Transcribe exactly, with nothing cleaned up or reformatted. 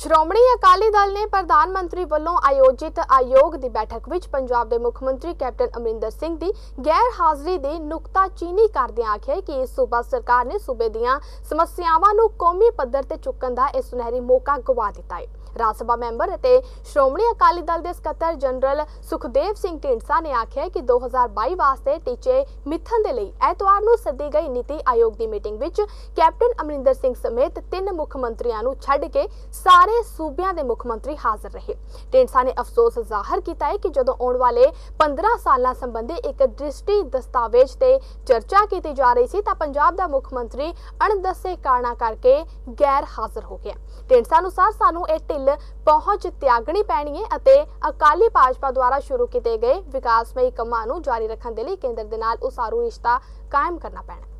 ਸ਼੍ਰੋਮਣੀ ਅਕਾਲੀ ਦਲ ਨੇ ਪ੍ਰਧਾਨ ਮੰਤਰੀ ਵੱਲੋਂ ਆਯੋਜਿਤ ਆਯੋਗ ਦੀ ਬੈਠਕ ਵਿੱਚ ਪੰਜਾਬ ਦੇ ਮੁੱਖ ਮੰਤਰੀ ਕੈਪਟਨ ਅਮਰਿੰਦਰ ਸਿੰਘ ਦੀ ਗੈਰ ਹਾਜ਼ਰੀ ਦੀ ਨੁਕਤਾਚੀਨੀ ਕਰਦਿਆਂ ਆਖਿਆ ਕਿ ਇਸ ਸੂਬਾ ਸਰਕਾਰ ਨੇ ਸੂਬੇ ਦੀਆਂ ਸਮੱਸਿਆਵਾਂ ਨੂੰ ਕੌਮੀ ਪੱਧਰ ਤੇ ਚੁੱਕਣ ਦਾ ਇਹ ਸੁਨਹਿਰੀ ਮੌਕਾ ਗਵਾ ਦਿੱਤਾ ਹੈ। ਰਾਜ ਸਭਾ ਮੈਂਬਰ ਅਤੇ ਸ਼੍ਰੋਮਣੀ ਅਕਾਲੀ ਦਲ ਦੇ ਸਕੱਤਰ ਜਨਰਲ ਸੁਖਦੇਵ ਸਿੰਘ ਢੀਂਡਸਾ ਨੇ ਆਖਿਆ ਕਿ ਦੋ ਹਜ਼ਾਰ ਬਾਈ ਵਾਸਤੇ ਟੀਚੇ ਮਿੱਥਣ ਦੇ ਲਈ ਐਤਵਾਰ ਨੂੰ ਸੱਦੀ ਗਈ ਨੀਤੀ ਆਯੋਗ ਦੀ ਮੀਟਿੰਗ ਵਿੱਚ ਕੈਪਟਨ ਅਮਰਿੰਦਰ ਸਿੰਘ ਸਮੇਤ ਤਿੰਨ ਮੁੱਖ ਮੰਤਰੀਆਂ ਨੂੰ ਛੱਡ ਕੇ ਸਾਰੇ ਸੂਬਿਆਂ ਦੇ ਮੁੱਖ ਮੰਤਰੀ ਹਾਜ਼ਰ ਰਹੇ। ਢੀਂਡਸਾ ਨੇ ਅਫਸੋਸ ਜ਼ਾਹਰ ਕੀਤਾ ਹੈ ਕਿ ਜਦੋਂ ਆਉਣ ਵਾਲੇ ਪੰਦਰਾਂ ਸਾਲਾਂ ਸੰਬੰਧੀ ਇੱਕ ਦ੍ਰਿਸ਼ਟੀ ਦਸਤਾਵੇਜ਼ ਤੇ ਚਰਚਾ ਕੀਤੀ ਜਾ ਰਹੀ ਸੀ ਤਾਂ ਪੰਜਾਬ ਦਾ ਮੁੱਖ ਮੰਤਰੀ ਅਣਦੱਸੇ ਕਾਰਨਾਂ ਕਰਕੇ ਗੈਰ ਹਾਜ਼ਰ ਹੋ ਗਿਆ। ਢੀਂਡਸਾ ਅਨੁਸਾਰ ਸਾਨੂੰ ਇਹ ਢਿੱਲ ਪਹੁੰਚ ਤਿਆਗਣੀ ਪੈਣੀ ਹੈ ਅਤੇ ਅਕਾਲੀ ਭਾਜਪਾ ਦੁਆਰਾ ਸ਼ੁਰੂ ਕੀਤੇ ਗਏ ਵਿਕਾਸਮਈ ਕੰਮਾਂ ਨੂੰ ਜਾਰੀ ਰੱਖਣ ਦੇ ਲਈ ਕੇਂਦਰ ਦੇ ਨਾਲ ਉਸਾਰੂ ਰਿਸ਼ਤਾ ਕਾਇਮ ਕਰਨਾ ਪੈਣਾ।